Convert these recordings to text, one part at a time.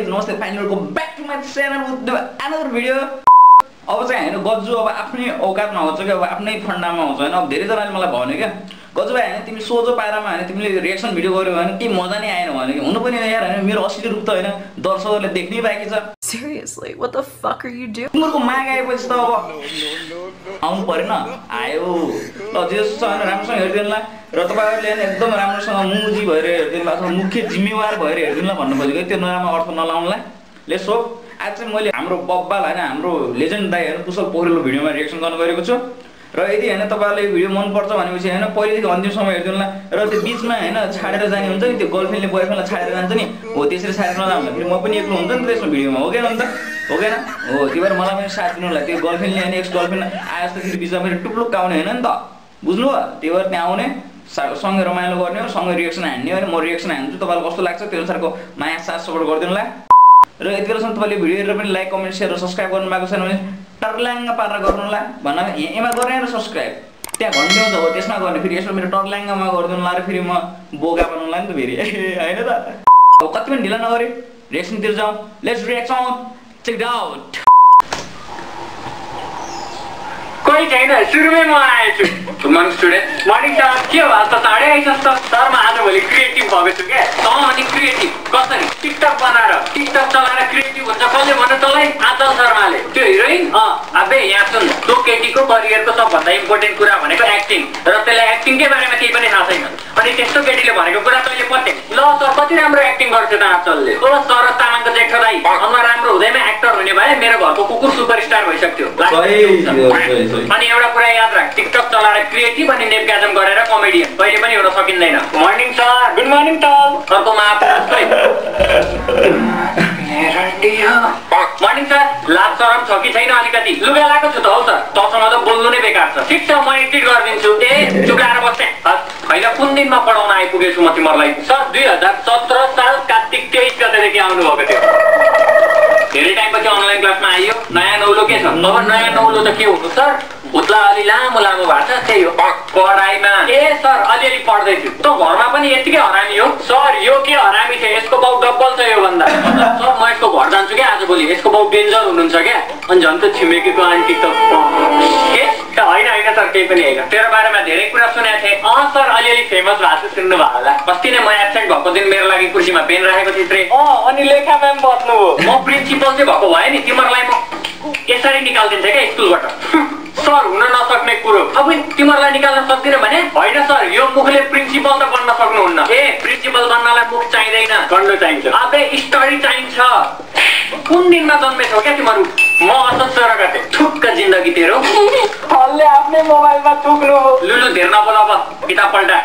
Guys नमस्ते finally welcome back to my channel with another video. अब चाहिँ हैन गज्जु अब आफ्नै औकातमा हुन्छ कि अब आफ्नै फन्डामा हुन्छ हैन। अब धेरैजनाले मलाई भन्यो क्या गज्जु भाइ हैन तिमी सोझो पारामा हैन तिमीले रिएक्सन भिडियो गर्यो भने के मजा नै आएन भने हुनु पनि यार हैन मेरो असली रूप त हैन दर्शकहरूले देख्नै बाँकी छ। Seriously, what the fuck are you doing? तिम्रो माग आएपछि त अब आउनु परेन आयो ल जे छ हैन राम्रोसँग हेर्दिनु ला र तपाईहरुले हैन एकदम राम्रोसँग मुजी भएर हेर्दिनु ला अथवा मुख्य जिम्मेवार भएर हेर्दिनु ला भन्नु खोजेको त्यो नराम्रो अर्थ नलाउनुला। लेट्स हो आज चाहिँ मैले हाम्रो बब्बाल हैन हाम्रो लेजेन्ड दाइ हैन कुशल पोखरेलको भिडियोमा रिएक्सन गर्न गएको छु र यदि हैन तपाईहरुलाई भिडियो मन पर्छ भनेपछि हैन पहिलेदेखि अन्तिमसम्म हेर्दिनु ला र त्यो बीचमा हैन छाडेर जाने हुन्छ नि त्यो गर्लफ्रेन्डले बोयफ्रेन्डलाई छाडेर जान्छ नि हो त्यसरी छाडेर नजाउँदा फेरि म पनि एक्लो हुन्छ नि त्यसको भिडियोमा हो के अन्त हो के हो त्यही भएर मलाई पनि साथ दिनुलाई त्यो गर्लफ्रेन्डले हैन एक्स गर्लफ्रेन्ड आए जस्तो फेरि बीचमा फेरि टुप्लुक आउने हैन नि त बुझ्नु हो त्यही भएर त्यहाँ आउने सँगै रमाइलो गर्ने हो सँगै रिएक्सन हान्ने हो म रिएक्सन हान्छु तपाईलाई कस्तो लाग्छ त्यो अनुसारको माया साथ सपोर्ट गरिदिनु ला र यति बेलासम्म तपाईले भिडियो हेरेर पनि लाइक कमेन्ट शेयर र सब्स्क्राइब गर्नु भएको छैन भने टर्ल्याङ्ग पारेर गर्नुला भन्न एमा गर्ने र सब्स्क्राइब त्यहाँ घन्टे हुन्छ हो त्यसमा गर्ने फेरि यसमा मेरो टर्ल्याङ्गमा गरिदिनु ला र फेरि म बोगा बनाउनुला नि त फेरि हैन त अब कति पनि ढिला नगरी रिएक्सनतिर जाउँ let's reaction check it out. कोही छैन सुरुमै म आएछु। Good morning student. Morning sir के हो आज त चाँडै आइसस् त सर म आजभोलि क्रिएटिभ भएको छु क्या। अनि क्रिएटिभ कसरी टिकटक बनाएर टिकटक चलाएर क्रिएटिभ हुन्छ कसले भन्नु तँलाई आचल शर्माले त्यो हिरोइन अबे यहाँ सुन त्यो केटीको करियरको सबभन्दा इम्पोर्टेन्ट कुरा भनेको एक्टिङ र त्यसलाई एक्टिङकै बारेमा केही पनि थाहा छैन अनि त्यस्तो केटीले भनेको कुरा तैँले पत्ते ल सर कति राम्रो एक्टिङ गर्छ त आचलले ओ सर तामाङको जेठ दाइ अनुहार राम्रो हुँदैमा एक्टर हुने भए मेरो घरको कुकुर सुपरस्टार भइसक्थ्यो। अनि एउटा कुरा याद राख टिकटक चलाएर क्रिएटिभ अनि नेपगाजम गरेर कमेडियन कहिले पनि एउटा सकिँदैन। Morning sir. गुड मर्निङ टल। अर्को महापुरुष मर्निङ सर लाज शरम छ कि छैन अलिकति लुगा लगाएको छु त हौ सर तँसँग त बोल्नु नै बेकार छ। ठिक छ म एडिट गरिदिन्छु ए चुकाएर बस्ने होइन कुन दिनमा पढाउन आइपुगेछु म तिमीहरूलाई सर 2017 साल कार्तिक 23 गतेदेखि आउनुभएको थियो धेरै टाइमपछि अनलाइन क्लासमा आइयो नयाँ नौलो के छ अब नयाँ नौलो त के हुनु सर उतला अलि लामो लामो भएको छ त्यही हो पढाइमा ए सर अलिअलि पढ्दैछु त घरमा पनि यतिकै हरामी हो सर यो के हरामी थियो यसको बाउ डबल छ यो भन्दा सर म यसको घर जान्छु क्या आजभोलि यसको बाउ डेन्जर हुनुहुन्छ क्या अनि झन् त छिमेकीको आन्टी त होइन होइन सर केही पनि होइन तेरो बारेमा धेरै कुरा सुनेको थिएँ सर अलिअलि फेमस भएको छ सुन्नु भयो होला अस्ति नै म एब्सेन्ट भएको दिन मेरो लागि कुर्सीमा पेन राखेको थिएँ अनि लेखा म्याम बस्नु हो म प्रिन्सिपल चाहिँ भएको भए नि तिमीहरूलाई म यसरी निकाल्दिन्थेँ क्या स्कुलबाट सर हुन नसक्ने कुरो अब तिमीहरूलाई निकाल्न सक्दिन भने होइन सर यो मुखले प्रिन्सिपल त बन्न सक्नुहुन्न ए प्रिन्सिपल बन्नलाई मुख चाहिँदैन गर्नु चाहिन्छ अबे स्टडी चाहिन्छ। कुन दिनमा जन्मेछौ क्या तिमीहरू म असोज गते ठुक्क जिन्दगी तेरो हल्ले आफ्नै मोबाइलमा थुक्नु लुलु धेर नबोल अब किताब पल्टा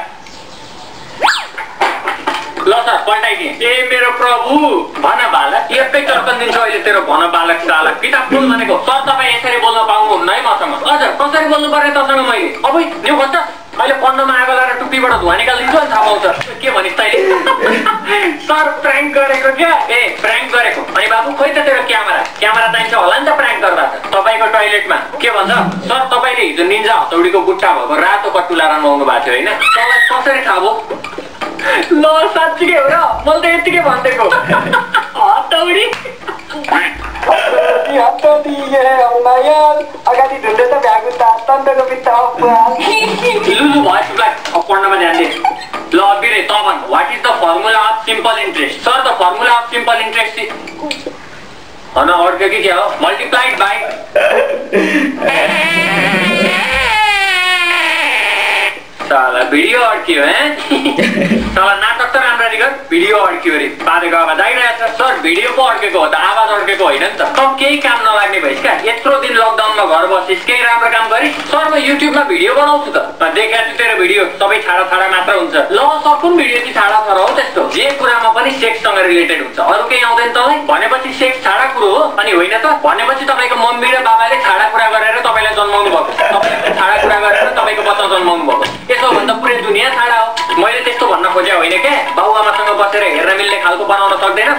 ल सर पल्टाइदिएँ ए मेरो प्रभु भन बालक एकै टर्कन दिन्छ अहिले तेरो भन बालक चालक किताब बोल भनेको सर तपाईँ यसरी बोल्न पाउनुहुन्न है मसँग हजुर कसरी बोल्नु पर्ने तसँग मैले अब न्यु भन्छ अहिले पन्नमा आगो लगाएर टुप्पीबाट धुवा निकालिदिन्छु अनि थाहा पाउँछ के भनिस् तैँले सर प्र्याङ्क गरेको क्या ए प्र्याङ्क गरेको अनि बाबु खोइ त तेरो क्यामेरा चाहिन्छ होला नि त प्र्याङ्क गर्दा तपाईँको टोइलेटमा के भन्छ सर तपाईँले हिजो निन्जा हतौडीको बुट्टा भएको रातो कटुला रमाउनु भएको थियो होइन तँलाई कसरी थाहा भयो ल साँच्चीकै हो र मैले त यतिकै भनिदिएको हतौडी अगाडि ढुन्डे त भ्यागुता तन्तको बित्ता लुलु भयो अब पढ्नमा ध्यान दे ल बिरे त भन् what is the formula of simple interest sir the formula of simple interest हन अर्को के हो मल्टिप्लाइड बाई साला भिडियो अड्कियो साला नाटक त राम्ररी गर भिडियो अड्कियो अरे बाधेको आवाज आइरहेछ सर भिडियो पो अड्केको हो त आवाज अड्केको होइन नि त त केही काम नलाग्ने भइस् क्या यत्रो दिन लकडाउनमा घर बसिस् केही राम्रो काम गरिस् सर म युट्युबमा भिडियो बनाउँछु त देखाएको छु तेरो भिडियो सबै छाडा छाडा मात्र हुन्छ ल सर कुन भिडियो चाहिँ छाडा छाडा हो त्यस्तो जे कुरामा पनि सेक्ससँग रिलेटेड हुन्छ अरू केही आउँदैन तँलाई भनेपछि सेक्स छाडा कुरो हो अनि होइन त भनेपछि तपाईँको मम्मी र बाबाले छाडा कुरा गरेर तपाईँलाई जन्माउनु भएको तपाईँले छाडा कुरा गरेर तपाईँको बच्चा जन्माउनु भएको यसो भन्दा पुरै दुनियाँ छाडा हो मैले त्यस्तो भन्न खोजे होइन क्या बाउ आमासँग बसेर हेर्न मिल्ने खालको बनाउन सक्दैन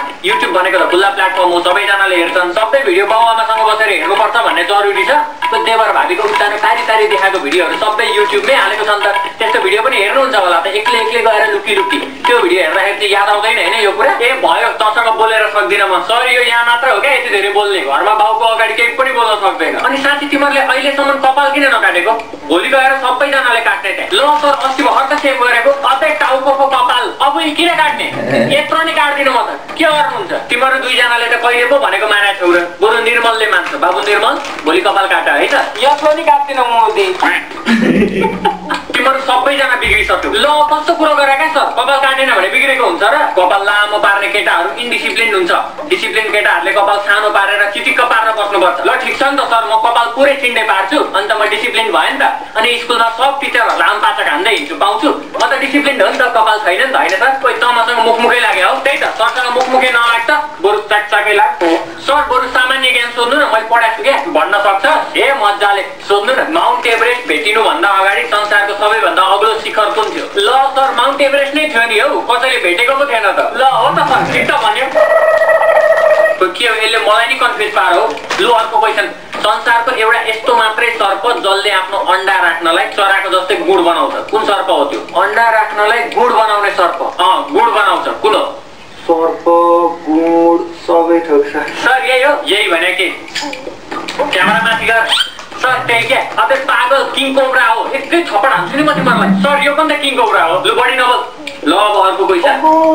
काट्ने युट्युब भनेको त खुल्ला प्लेटफर्म हो सबैजनाले हेर्छन् सबै भिडियो बाउ आमासँग बसेर हेर्नुपर्छ भन्ने जरुरी छ त्यो देवर भाबीको उतानो पारी पारी देखाएको भिडियोहरू सबै युट्युबमै हालेको छन् त त्यस्तो भिडियो पनि हेर्नुहुन्छ होला त एक्लै एक्लै गएर लुकी लुकी त्यो भिडियो हेर्दाखेरि चाहिँ याद आउँदैन हैन यो कुरा ए भयो तसँग बोलेर सक्दिन म सरी यो यहाँ मात्र हो क्या यति धेरै बोल्ने घरमा बाउको अगाडि केही पनि बोल्न सक्दैन अनि साथी तिमीहरूले अहिलेसम्म कपाल किन नकाटेको भोलि गएर सबैजनाले काट्ने त्यहाँ ल सर अस्ति भर्खर सेभ गरेको अझै टाउको कपाल अब किन काट्ने यत्रो नि काट्दिनु म त के गर्नुहुन्छ तिमीहरू दुईजनाले त कहिले पो भनेको माने छौ र बरु निर्मलले मान्छ बाबु निर्मल भोलि कपाल काट है त यत्रो नि काट्दिनु म तिमीहरू सबैजना बिग्रिसक्यो ल कस्तो कुरो गरेका सर कपाल काटेन भने बिग्रेको हुन्छ र कपाल लामो पार्ने केटाहरू इन्डिसिप्लिन हुन्छ डिसिप्लिन केटाहरूले कपाल सानो पारेर चिटिक्क पारेर बस्नुपर्छ ल ठिक छ नि त सर म कपाल पुरै चिन्ने पार्छु अनि त म डिसिप्लिन भयो नि त अनि स्कुलमा सब टिचरहरूलाई आम पाचक हान्दै हिँड्छु पाउँछु म त डिसिप्लिन हो नि त कपाल छैन नि त होइन त कोही तमसँग मुखमुखै लाग्यो हौ त्यही त सरसँग मुखमुखै नलाग्छ बरु चाकचाकै लाग्छ सर बरु सामान्य ज्ञान सोध्नु न मैले पढाएको छु क्या भन्न सक्छ ए मजाले सोध्नु न माउन्ट एभरेस्ट भेटिनु भन्दा अगाडि संसारको सबैभन्दा अग्लो शिखर कुन थियो ल सर माउन्ट एभरेस्ट नै थियो नि हौ कसैले भेटेको पो थिएन त ल हो त सर ठिक त भन्यो के हो यसले मलाई नि कन्फ्युज पार हो लु अर्को क्वेसन संसारको एउटा यस्तो मात्रै सर्प जसले आफ्नो अन्डा राख्नलाई चराको जस्तै गुड बनाउँछ कुन सर्प हो त्यो अन्डा राख्नलाई गुड बनाउने सर्प गुड बनाउँछ कुन हो सर्प गुड सबै थोक सर यही भने के क्यामेरा माथि गर सर त्यही क्या अझै पागल किङ कोब्रा हो एकै थप्पड हान्छु नि म तिमीहरूलाई सर यो पनि त किङ कोब्रा हो लु बढी नबोल ल अब अर्को क्वेसन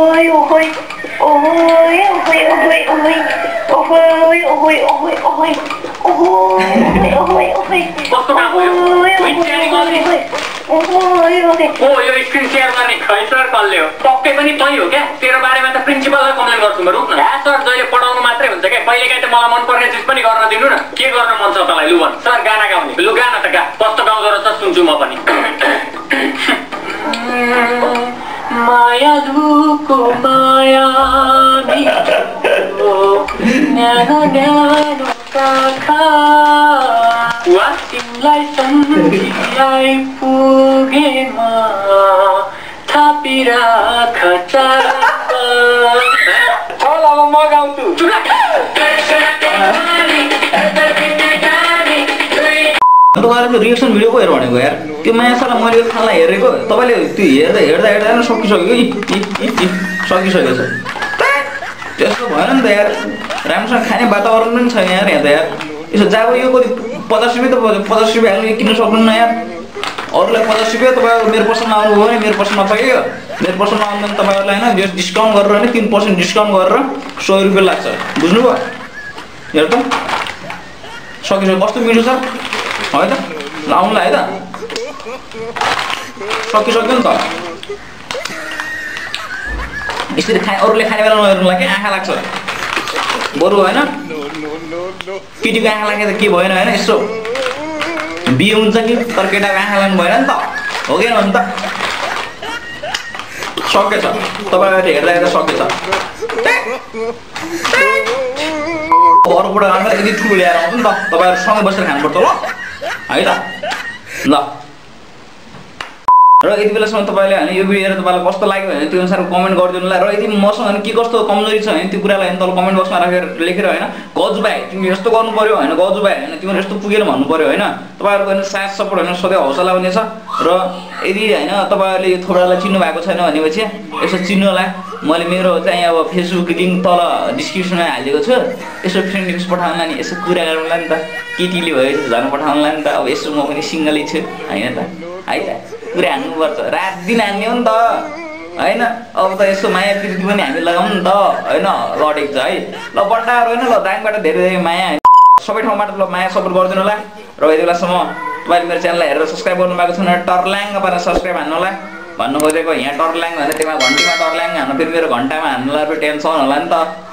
कस्तो काम हो यो स्क्रिन सेयर गर्ने खै सर कसले हो पक्कै पनि तै हो क्या तेरो बारेमा त प्रिन्सिपललाई कम्प्लेन गर्छु म रुक न सर जहिले पढाउनु मात्रै हुन्छ क्या कहिलेकाहीँ त मलाई मनपर्ने चिज पनि गर्न दिनु न के गर्न मन छ तँलाई लु भन सर गाना गाउने लु गाना त गा कस्तो गाउँदो रहेछ सुन्छु म पनि मायालुको माया न्यानो न्यानो काखा तिमीलाई सम्झिलाई पुगेमा थापिराख चल अब म गाउँछु तपाईँको रिएक्सन भिडियो पो हेर भनेको यार त्यो मायासालाई मैले खाना हेरेको तपाईँले त्यो हेर्दा हेर्दा हेर्दा सकिसक्यो सकिसकेको छ त्यस्तो भएन नि त यार राम्रोसँग खाने वातावरण पनि छैन यार यहाँ त यार यसो जाब यो कति 50 रुपियाँ त 50 रुपियाँ हाल्नु किन्न सक्नुहुन्न यार अरूलाई 50 रुपियाँ तपाईँको मेरो पसलमा आउनुभयो भने मेरो पसलमा पाइयो मेरो पसलमा आउनु भने तपाईँहरूलाई होइन डिस्काउन्ट गरेर होइन 3% डिस्काउन्ट गरेर 100 रुपियाँ लाग्छ बुझ्नुभयो हेर त सकिसक्यो कस्तो मिठो छ है त ल आउनुलाई है त सकिसक्यो नि त यसरी अरूले खाने बेला नहेर्नुलाई के आँखा लाग्छ बरु होइन केटीको आँखा लाग्यो त के भएन होइन यसो बिहे हुन्छ कि तर केटाको आँखा लाग्नु भएन नि त हो कि न त सकेछ तपाईँहरू हेर्दा हेर्दा सकेछ अरूबाट आँखा यति ठुलो ल्याएर आउँछ नि त तपाईँहरू सँगै बसेर खानुपर्छ ल है त ल र यति बेलासम्म तपाईँले होइन यो भिडियो हेरेर तपाईँलाई कस्तो लाग्यो भने त्यो अनुसार कमेन्ट गरिदिनु होला र यदि मसँग के कस्तो कमजोरी छ भने त्यो कुरालाई तल कमेन्ट बक्समा राखेर लेखेर होइन गजु भाइ तिमी यस्तो गर्नु पर्यो होइन गजु भाइ होइन तिमीहरू यस्तो पुगेर भन्नु पर्यो होइन तपाईँहरूको होइन साथ सपोर्ट होइन सधैँ हौसला हुनेछ र यदि होइन तपाईँहरूले यो थोडालाई चिन्नु भएको छैन भनेपछि यसो चिन्नु होला मैले मेरो चाहिँ अब फेसबुक लिङ्क तल डिस्क्रिप्सनमा हालिदिएको छु यसो फ्रेन्ड लिङ्क्स पठाउनुला नि यसो कुरा गर्नुला नि त केटीले भयो झन् पठाउनुला नि त अब यसो म पनि सिङ्गलै छु होइन त है त कुरा हान्नुपर्छ रात दिन हान्ने हो नि त होइन अब त यसो माया प्रीति पनि हामी लगाउनु नि त होइन लडेको छ है ल बन्डाहरू होइन ल दाङबाट धेरै धेरै माया सबै ठाउँबाट ल माया सपोर्ट गरिदिनु होला र यति बेलासम्म तपाईँले मेरो च्यानललाई हेरेर सब्सक्राइब गर्नुभएको छ भने टर्ल्याङ पारेर सब्सक्राइब हान्नु होला भन्नु खोजेको यहाँ टर्ल्याङ भने त्यसमा घन्टीमा टर्ल्याङ हान्नु फेरि मेरो घन्टामा हान्नुलाई पनि टेन्सन होला नि त